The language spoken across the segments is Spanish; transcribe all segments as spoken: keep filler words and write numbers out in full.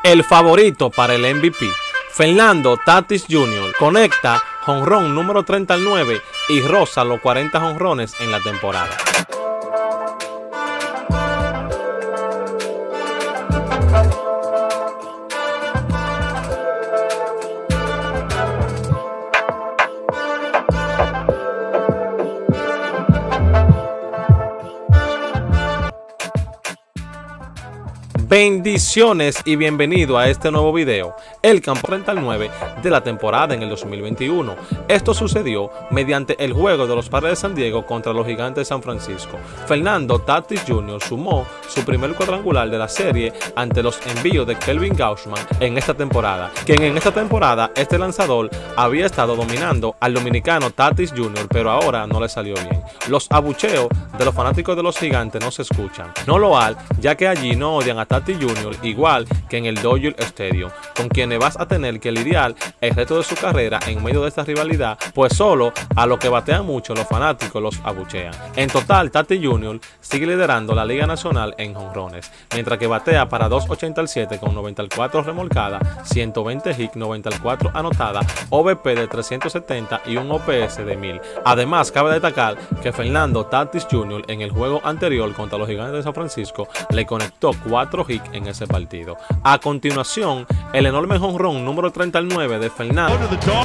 el favorito para el M V P, Fernando Tatis junior, conecta jonrón número treinta y nueve y roza los cuarenta jonrones en la temporada. Bendiciones y bienvenido a este nuevo video, el campo treinta y nueve de la temporada en el dos mil veintiuno. Esto sucedió mediante el juego de los Padres de San Diego contra los Gigantes de San Francisco. Fernando Tatis junior sumó su primer cuadrangular de la serie ante los envíos de Kelvin Gausman en esta temporada, quien en esta temporada este lanzador había estado dominando al dominicano Tatis junior, pero ahora no le salió bien. Los abucheos de los fanáticos de los Gigantes no se escuchan, no lo hay, ya que allí no odian a Tatis junior igual que en el Dodger Stadium, con quienes vas a tener que lidiar el resto de su carrera en medio de esta rivalidad, pues solo a lo que batean mucho los fanáticos los abuchean. En total, Tatis junior sigue liderando la Liga Nacional en jonrones, mientras que batea para dos ochenta y siete con noventa y cuatro remolcadas, ciento veinte hits, noventa y cuatro anotadas, O B P de trescientos setenta y un O P S de mil. Además, cabe destacar que Fernando Tatis junior en el juego anterior contra los Gigantes de San Francisco le conectó cuatro hits en ese partido. A continuación, el enorme jonrón número treinta y nueve de Fernando.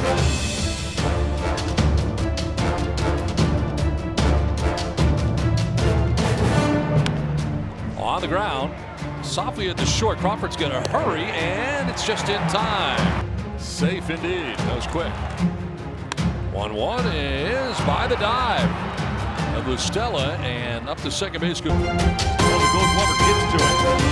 On the ground, softly at the short. Crawford's going to hurry, and it's just in time. Safe indeed. That was quick. one one is by the dive of Lustella, and up to second base. Well, the Gold Glover gets to it.